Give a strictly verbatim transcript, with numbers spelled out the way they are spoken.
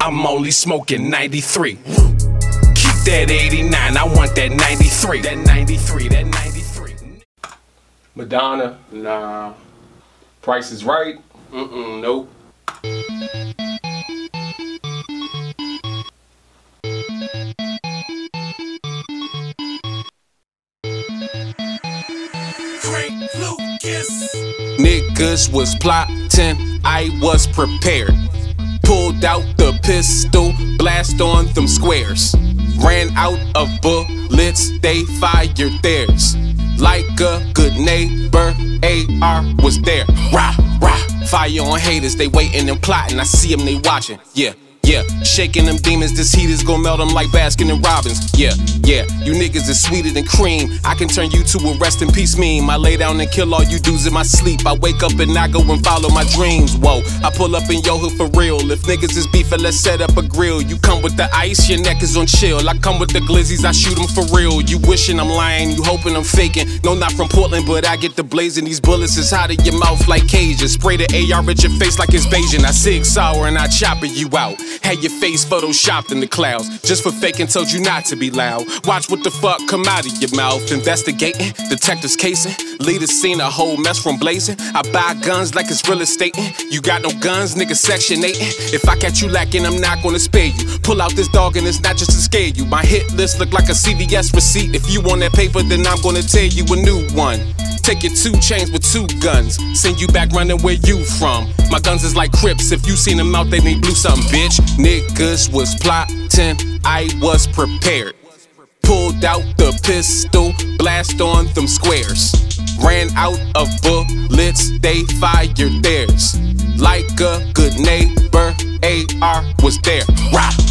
I'm only smoking ninety-three. Keep that eighty-nine, I want that ninety-three. That ninety-three, that ninety-three. Madonna, nah. Price is Right, mm-mm, nope. Niggas was plotting, I was prepared. Pulled out the pistol, blast on them squares. Ran out of bullets, they fired theirs. Like a good neighbor, A R was there. Rah, rah, fire on haters, they waiting and plotting. I see them, they watching, yeah. Yeah, shaking them demons, this heat is gon' melt them like Baskin and Robbins. Yeah, yeah, you niggas is sweeter than cream. I can turn you to a rest in peace meme. I lay down and kill all you dudes in my sleep. I wake up and I go and follow my dreams. Whoa, I pull up in your hood for real. If niggas is beefing, let's set up a grill. You come with the ice, your neck is on chill. I come with the glizzies, I shoot them for real. You wishing I'm lying, you hoping I'm faking. No, not from Portland, but I get the blazing. These bullets is hot in your mouth like cages. Spray the A R at your face like it's Bayesian. I sig sour and I chopper you out. Had your face photoshopped in the clouds just for faking, told you not to be loud. Watch what the fuck come out of your mouth. Investigating, detectives casing, leaders seen a whole mess from blazing. I buy guns like it's real estate. You got no guns, nigga, section eight. If I catch you lacking, I'm not gonna spare you. Pull out this dog and it's not just to scare you. My hit list look like a C V S receipt. If you want that paper, then I'm gonna tear you a new one. Take your two chains with two guns, send you back running where you from. My guns is like Crips, if you seen them out, they need blue something, bitch. Niggas was plotting, I was prepared. Pulled out the pistol, blast on them squares. Ran out of bullets, they fired theirs. Like a good neighbor, A R was there. Rah!